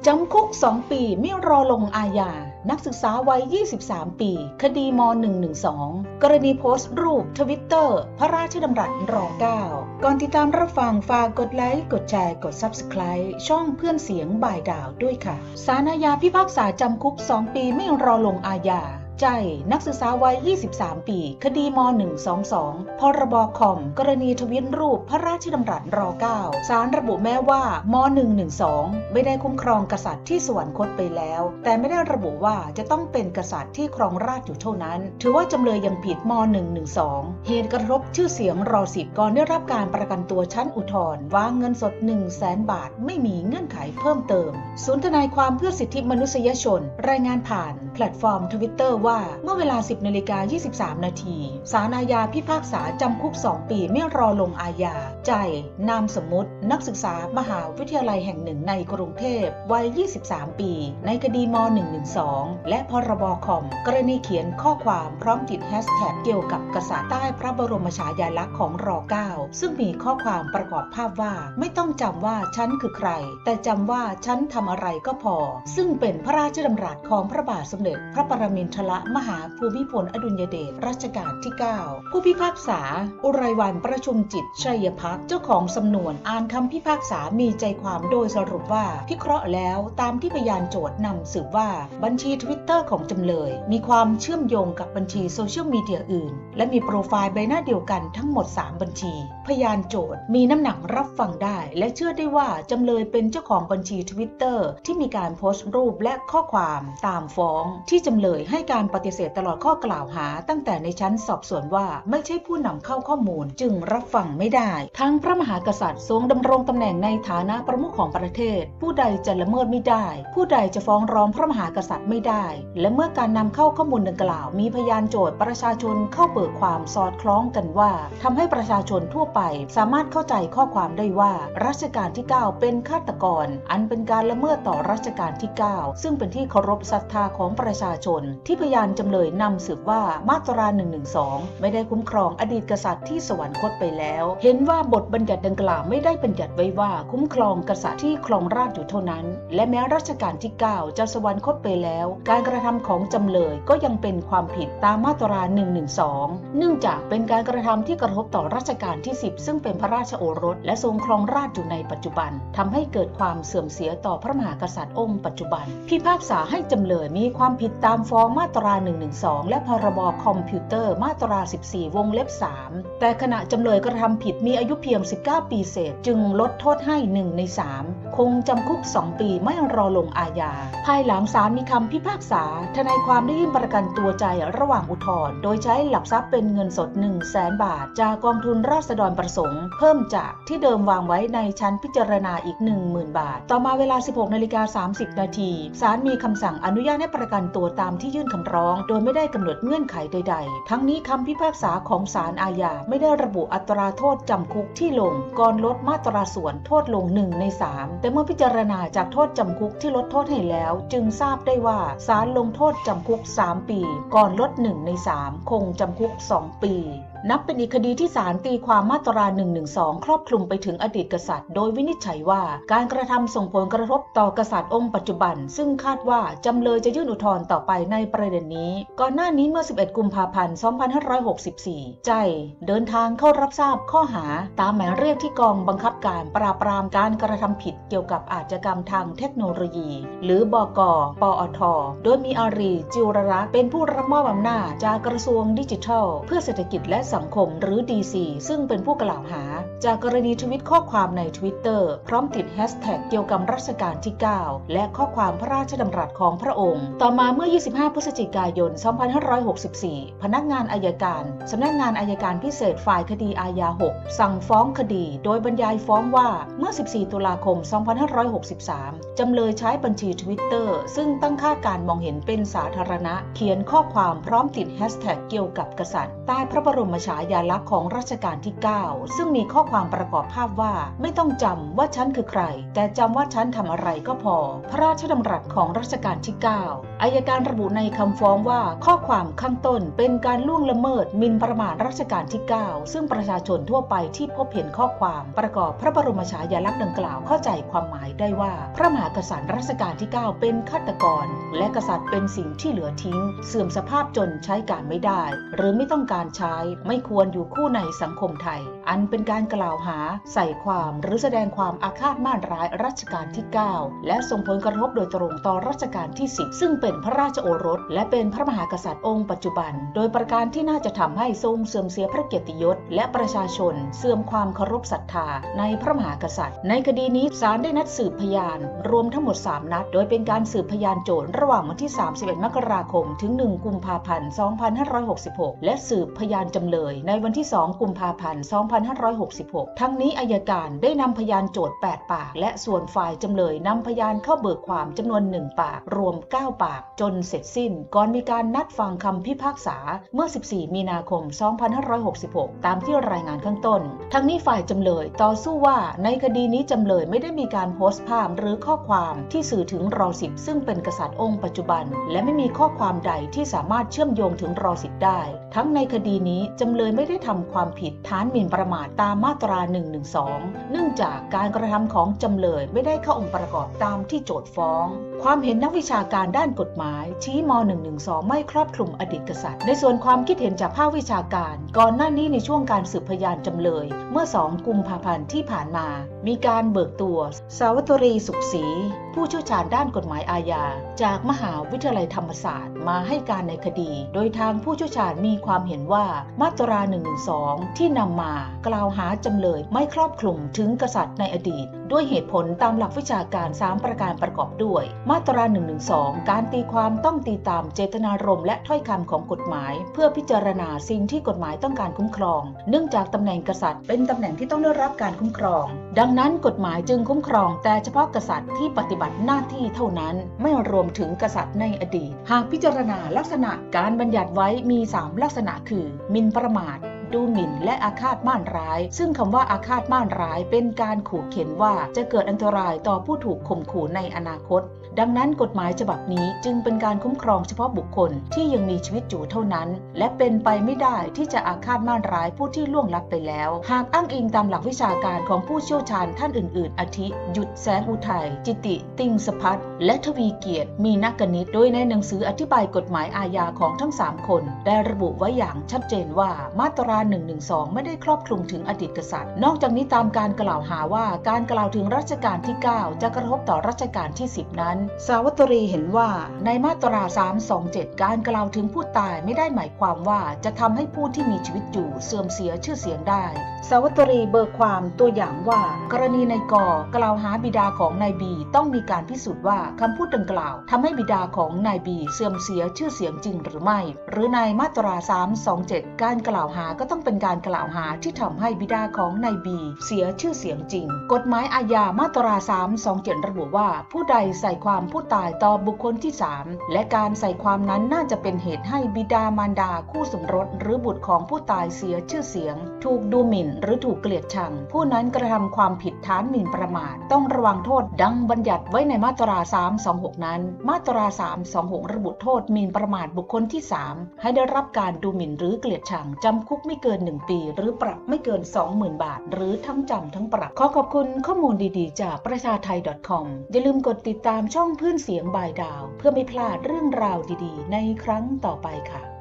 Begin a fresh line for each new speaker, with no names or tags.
จำคุก2 ปีไม่รอลงอาญานักศึกษาวัย23 ปีคดีม.112 กรณีโพสต์รูปทวิตเตอร์พระราชดำรัสร.9 ก่อนติดตามรับฟังฝากกดไลค์กดแชร์กด Subscribe ช่องเพื่อนเสียงบ่ายดาวด้วยค่ะศาลอาญาพิพากษาจำคุก2 ปีไม่รอลงอาญาใจนักศึกษาวัย23 ปีคดีม.122 พรบ.คอมกรณีทวิตรูปพระราชดำรัสร.9 ศาลระบุแม้ว่าม.112 ไม่ได้คุ้มครองกษัตริย์ที่สวรรคตไปแล้วแต่ไม่ได้ระบุว่าจะต้องเป็นกษัตริย์ที่ครองราชอยู่เท่านั้นถือว่าจำเลยยังผิดม.112 เหตุกระทบชื่อเสียงร.10 ก่อนได้รับการประกันตัวชั้นอุทธรณ์วางเงินสด 100,000 บาทไม่มีเงื่อนไขเพิ่มเติมศูนย์ทนายความเพื่อสิทธิมนุษยชนรายงานผ่านแพลตฟอร์ม Twitterว่าเมื่อเวลา 10:23 นาทีศาลอาญาพิพากษาจำคุก2 ปีไม่รอลงอาญาใจนามสมมุตินักศึกษามหาวิทยาลัยแห่งหนึ่งในกรุงเทพวัย23 ปีในคดีม.112 และพรบ.คอมกรณีเขียนข้อความพร้อมติดแฮชแท็กเกี่ยวกับกษัตริย์ใต้พระบรมฉายาลักษณ์ของร.9 ซึ่งมีข้อความประกอบภาพว่าไม่ต้องจำว่าฉันคือใครแต่จำว่าฉันทำอะไรก็พอซึ่งเป็นพระราชดำรัสของพระบาทสมเด็จพระปรมินทรมหาภูมิพลอดุลยเดชรัชกาลที่ 9 ผู้พิพากษาอุไรวรรณประชุมจิตชัยภักดิ์เจ้าของสำนวนอ่านคำพิพากษามีใจความโดยสรุปว่าพิเคราะห์แล้วตามที่พยานโจทย์นำสืบว่าบัญชี Twitter ของจำเลยมีความเชื่อมโยงกับบัญชีโซเชียลมีเดียอื่นและมีโปรไฟล์ใบหน้าเดียวกันทั้งหมด3 บัญชีพยานโจทย์มีน้ำหนักรับฟังได้และเชื่อได้ว่าจำเลยเป็นเจ้าของบัญชี Twitter ที่มีการโพสต์รูปและข้อความตามฟ้องที่จำเลยให้การปฏิเสธตลอดข้อกล่าวหาตั้งแต่ในชั้นสอบสวนว่าไม่ใช่ผู้นำเข้าข้อมูลจึงรับฟังไม่ได้ทั้งพระมหากษัตริย์ทรงดำรงตำแหน่งในฐานะประมุขของประเทศผู้ใดจะละเมิดไม่ได้ผู้ใดจะฟ้องร้องพระมหากษัตริย์ไม่ได้และเมื่อการนำเข้าข้อมูลดังกล่าวมีพยานโจทย์ประชาชนเข้าเบิกความสอดคล้องกันว่าทำให้ประชาชนทั่วไปสามารถเข้าใจข้อความได้ว่ารัชกาลที่ 9 เป็นฆาตกรอันเป็นการละเมิดต่อรัชกาลที่ 9 ซึ่งเป็นที่เคารพศรัทธาของประชาชนที่พยานจำเลยนำสืบว่ามาตรา 112 ไม่ได้คุ้มครองอดีตกษัตริย์ที่สวรรคตไปแล้วเห็นว่าบทบัญญัติดังกล่าวไม่ได้บัญญัติไว้ว่าคุ้มครองกษัตริย์ที่ครองราชอยู่เท่านั้นและแม้รัชกาลที่ 9 จะสวรรคตไปแล้วการกระทำของจำเลยก็ยังเป็นความผิดตามมาตรา 112 เนื่องจากเป็นการกระทำที่กระทบต่อรัชกาลที่ 10 ซึ่งเป็นพระราชโอรสและทรงครองราชอยู่ในปัจจุบันทำให้เกิดความเสื่อมเสียต่อพระมหากษัตริย์องค์ปัจจุบันพิพากษาให้จำเลยมีความผิดตามฟ้องมาตรา 112 และพรบ.คอมพิวเตอร์มาตรา 14 วงเล็บ 3 แต่ขณะจำเลยกระทำผิดมีอายุเพียง 19 ปีเศษจึงลดโทษให้1 ใน 3 คงจำคุก 2 ปีไม่รอลงอาญาภายหลังศาลมีคำพิพากษาทนายความได้ยื่นประกันตัวใจระหว่างอุทธรณ์โดยใช้หลักทรัพย์เป็นเงินสด 100,000 บาทจากกองทุนราษฎรประสงค์เพิ่มจากที่เดิมวางไว้ในชั้นพิจารณาอีก 10,000 บาทต่อมาเวลา 16:30 นาทีศาลมีคำสั่งอนุญาตให้ประกันตัวตามที่ยื่นคำร้องโดยไม่ได้กำหนดเงื่อนไขใดๆทั้งนี้คำพิพากษาของศาลอาญาไม่ได้ระบุอัตราโทษจำคุกที่ลงก่อนลดมาตราส่วนโทษลง 1 ใน 3 แต่เมื่อพิจารณาจากโทษจำคุกที่ลดโทษให้แล้วจึงทราบได้ว่าศาลลงโทษจำคุก 3 ปีก่อนลด 1 ใน 3 คงจำคุก 2 ปีนับเป็นอีกคดีที่ศาลตีความมาตรา 112 ครอบคลุมไปถึงอดีตกษัตริย์โดยวินิจฉัยว่าการกระทำส่งผลกระทบต่อกษัตริย์องค์ปัจจุบันซึ่งคาดว่าจำเลยจะยื่นอุทธรณ์ต่อไปในประเด็นนี้ก่อนหน้านี้เมื่อ 11 กุมภาพันธ์ 2564 ใจเดินทางเข้ารับทราบข้อหาตามหมายเรียกที่กองบังคับการปราบปรามการกระทำผิดเกี่ยวกับอาชญากรรมทางเทคโนโลยีหรือบก.ปอท.โดยมีอารีจิวรรัตน์เป็นผู้รับมอบอำนาจจากกระทรวงดิจิทัลเพื่อเศรษฐกิจและสังคมหรือ DC ซึ่งเป็นผู้กล่าวหาจากกรณีทวิตข้อความใน Twitter พร้อมติดแฮชแท็กเกี่ยวกับรัชกาลที่ 9 และข้อความพระราชดำรัสของพระองค์ต่อมาเมื่อ 25 พฤศจิกายน 2564 พนักงานอัยการสำนักงานอัยการพิเศษฝ่ายคดีอาญา 6 สั่งฟ้องคดีโดยบรรยายฟ้องว่าเมื่อ 14 ตุลาคม 2563 จำเลยใช้บัญชี Twitter ซึ่งตั้งค่าการมองเห็นเป็นสาธารณะเขียนข้อความพร้อมติดแฮชแท็กเกี่ยวกับกษัตริย์ใต้พระบรมฉายาลักษณ์ของรัชกาลที่ 9 ซึ่งมีข้อความประกอบภาพว่าไม่ต้องจำว่าฉันคือใครแต่จำว่าฉันทำอะไรก็พอพระราชดำรัสของรัชกาลที่ 9 อัยการระบุในคำฟ้องว่าข้อความข้างต้นเป็นการล่วงละเมิดหมิ่นประมาทรัชกาลที่ 9 ซึ่งประชาชนทั่วไปที่พบเห็นข้อความประกอบพระบรมฉายาลักษณ์ดังกล่าวเข้าใจความหมายได้ว่าพระมหากษัตริย์รัชกาลที่ 9 เป็นฆาตกรและกษัตริย์เป็นสิ่งที่เหลือทิ้งเสื่อมสภาพจนใช้การไม่ได้หรือไม่ต้องการใช้ไม่ควรอยู่คู่ในสังคมไทยอันเป็นการกล่าวหาใส่ความหรือแสดงความอาฆาตม่านร้ายรัชกาลที่ 9 และส่งผลกระทบโดยตรงต่อรัชกาลที่ 10 ซึ่งเป็นพระราชโอรสและเป็นพระมหากษัตริย์องค์ปัจจุบันโดยประการที่น่าจะทำให้ทรงเสื่อมเสียพระเกียรติยศและประชาชนเสื่อมความเคารพศรัทธาในพระมหากษัตริย์ในคดีนี้ศาลได้นัดสืบพยานรวมทั้งหมด3นัดโดยเป็นการสืบพยานโจทก์ระหว่างวันที่31มกราคมถึง1กุมภาพันธ์2566และสืบพยานจำเลยในวันที่2กุมภาพันธ์2566ทั้งนี้อัยการได้นำพยานโจทก์8ปากและส่วนฝ่ายจำเลยนำพยานเข้าเบิกความจำนวน1ปากรวม9ปากจนเสร็จสิ้นก่อนมีการนัดฟังคำพิพากษาเมื่อ14มีนาคม2566ตามที่รายงานข้างต้นทั้งนี้ฝ่ายจำเลยต่อสู้ว่าในคดีนี้จำเลยไม่ได้มีการโพสต์ภาพหรือข้อความที่สื่อถึงร.10 ซึ่งเป็นกษัตริย์องค์ปัจจุบันและไม่มีข้อความใดที่สามารถเชื่อมโยงถึงร.10 ได้ทั้งในคดีนี้จำเลยไม่ได้ทำความผิดฐานหมิ่นประมาทตามมาตรา112เนื่องจากการกระทำของจำเลยไม่ได้เข้าองค์ประกอบตามที่โจทก์ฟ้องความเห็นนักวิชาการด้านกฎหมายชี้ม.112ไม่ครอบคลุมอดีตกษัตริย์ในส่วนความคิดเห็นจากภาควิชาการก่อนหน้านี้ในช่วงการสืบพยานจำเลยเมื่อ2กุมภาพันธ์ที่ผ่านมามีการเบิกตัวสาวัตรีสุขศรีผู้เชี่ยวชาญด้านกฎหมายอาญาจากมหาวิทยาลัยธรรมศาสตร์มาให้การในคดีโดยทางผู้เชี่ยวชาญมีความเห็นว่ามาตรา112ที่นำมากล่าวหาจำเลยไม่ครอบคลุมถึงกษัตริย์ในอดีตด้วยเหตุผลตามหลักวิชาการ3ประการประกอบด้วยมาตรา112การตีความต้องตีตามเจตนารมณ์และถ้อยคำของกฎหมายเพื่อพิจารณาสิ่งที่กฎหมายต้องการคุ้มครองเนื่องจากตำแหน่งกษัตริย์เป็นตำแหน่งที่ต้องได้รับการคุ้มครองดังนั้นกฎหมายจึงคุ้มครองแต่เฉพาะกษัตริย์ที่ปฏิบัติหน้าที่เท่านั้นไม่รวมถึงกษัตริย์ในอดีตหากพิจารณาลักษณะการบัญญัติไว้มี3ลักษณะคือหมิ่นประมาทดูหมิ่นและอาฆาตม่านร้ายซึ่งคำว่าอาฆาตม่านร้ายเป็นการขู่เข็นว่าจะเกิดอันตรายต่อผู้ถูกข่มขู่ในอนาคตดังนั้นกฎหมายฉบับนี้จึงเป็นการคุ้มครองเฉพาะบุคคลที่ยังมีชีวิตอยู่เท่านั้นและเป็นไปไม่ได้ที่จะอาฆาตม่านร้ายผู้ที่ล่วงลับไปแล้วหากอ้างอิงตามหลักวิชาการของผู้เชี่ยวชาญท่านอื่นๆอาทิหยุดแสงอุทัยจิติติงสภัทรและทวีเกียรติมีนักกนิษฐ์โดยในหนังสืออธิบายกฎหมายอาญาของทั้ง3คนได้ระบุไว้อย่างชัดเจนว่ามาตรา112ไม่ได้ครอบคลุมถึงอดีตกษัตริย์นอกจากนี้ตามการกล่าวหาว่าการกล่าวถึงรัชกาลที่ 9 จะกระทบต่อรัชกาลที่ 10 นั้นสาวัตรีเห็นว่าในมาตรา327การกล่าวถึงผู้ตายไม่ได้หมายความว่าจะทำให้ผู้ที่มีชีวิตอยู่เสื่อมเสียชื่อเสียงได้สาวัตรีเบิกความตัวอย่างว่ากรณีนายกกล่าวหาบิดาของนายบีต้องมีการพิสูจน์ว่าคำพูดดังกล่าวทำให้บิดาของนายบีเสื่อมเสียชื่อเสียงจริงหรือไม่หรือในมาตรา327การกล่าวหาก็ต้องเป็นการกล่าวหาที่ทำให้บิดาของนายบีเสียชื่อเสียงจริงกฎหมายอาญามาตรา327ระบุว่าผู้ใดใส่ความผู้ตายต่อบุคคลที่3และการใส่ความนั้นน่าจะเป็นเหตุให้บิดามารดาคู่สมรสหรือบุตรของผู้ตายเสียชื่อเสียงถูกดูหมิ่นหรือถูกเกลียดชังผู้นั้นกระทำความผิดฐานหมิ่นประมาทต้องระวังโทษดังบัญญัติไว้ในมาตรา326นั้นมาตรา326ระบุโทษหมิ่นประมาทบุคคลที่3ให้ได้รับการดูหมิ่นหรือเกลียดชังจำคุกไม่เกิน1ปีหรือปรับไม่เกิน 20,000 บาทหรือทั้งจำทั้งปรับขอขอบคุณข้อมูลดีๆจากประชาไทย .com อย่าลืมกดติดตามช่องคลื่นเสียงบายดาวเพื่อไม่พลาดเรื่องราวดีๆในครั้งต่อไปค่ะ